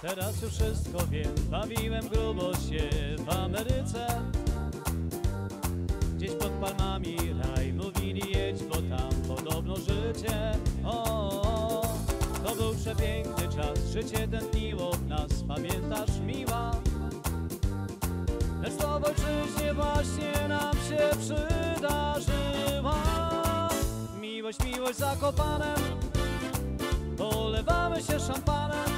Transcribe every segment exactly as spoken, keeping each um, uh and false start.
Teraz już wszystko wiem, bawiłem grubo się w Ameryce. Gdzieś pod palmami raj, mówili jedź, bo tam podobno życie. O, to był przepiękny czas, życie tętniło w nas, pamiętasz miła? Lecz to w ojczyźnie właśnie nam się przydarzyła. Miłość, miłość Zakopanem, polewamy się szampanem.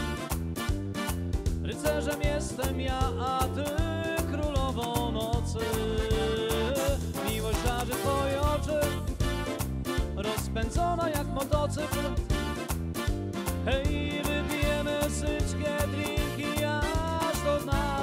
Rycerzem jestem ja, a ty królową nocy. Miłość żarzy twoje oczy, rozpędzona jak motocykl. Hej, wypijemy syćkie drinki aż do dna.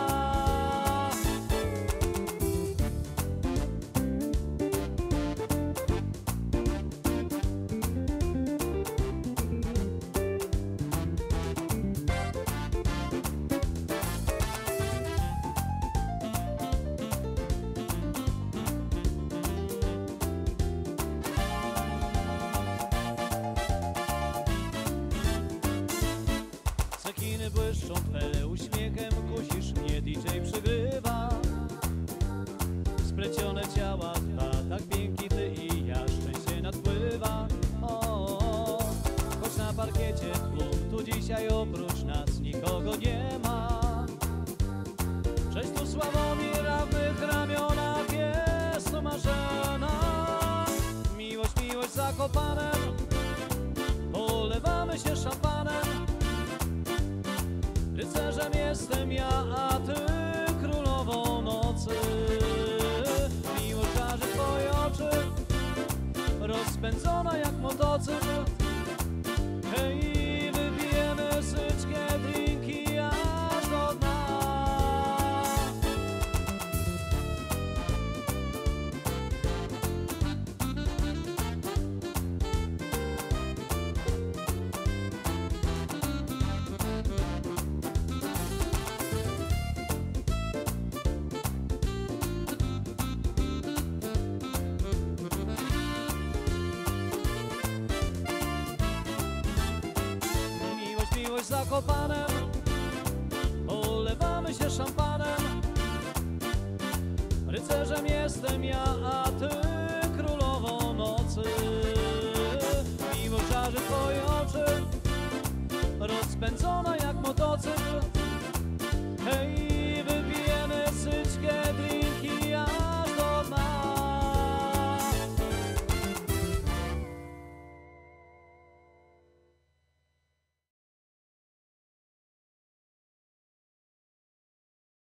Cekiny błyszczą twe, uśmiechem kusisz mnie, D J przygrywa. Splecione ciała dwa, tak piękni ty i ja, szczęście nadpływa. O, choć na parkiecie tłum, tu dzisiaj oprócz nas nikogo nie ma. Cześć tu Sławomira, w mych ramionach jest tu Marzena. Miłość, miłość Zakopanem, polewamy się szampanem. Rycerzem jestem ja, a ty królową nocy. Miłość żarzy twoje oczy, rozpędzona jak motocykl. Hej, wypijemy syćkie drinki aż do dna. Miłość Zakopanem, polewamy się szampanem. Rycerzem jestem ja, a ty